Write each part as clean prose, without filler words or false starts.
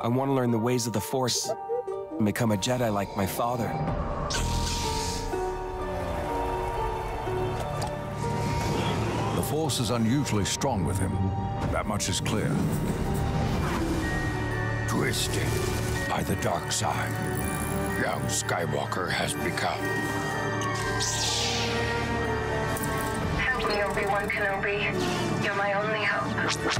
I want to learn the ways of the Force and become a Jedi like my father. The Force is unusually strong with him. That much is clear. Twisted by the dark side, young Skywalker has become. Help me, Obi-Wan Kenobi. You're my only hope.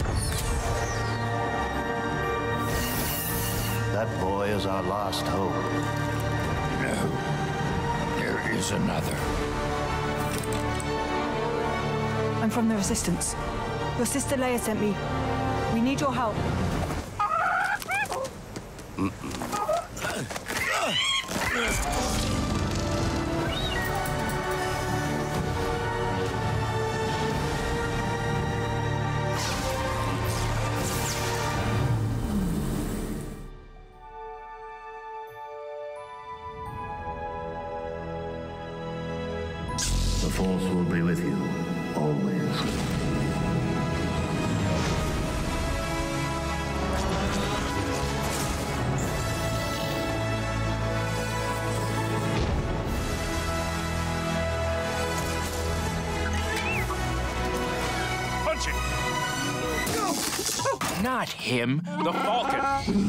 That boy is our last hope. No, there is another. I'm from the Resistance. Your sister Leia sent me. We need your help. The Force will be with you, always. Punch it! Not him, the Falcon.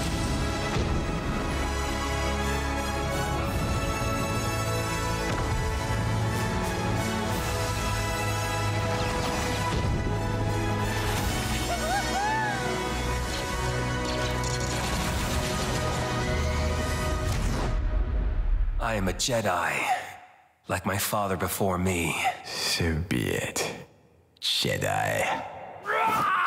I am a Jedi, like my father before me. So be it, Jedi.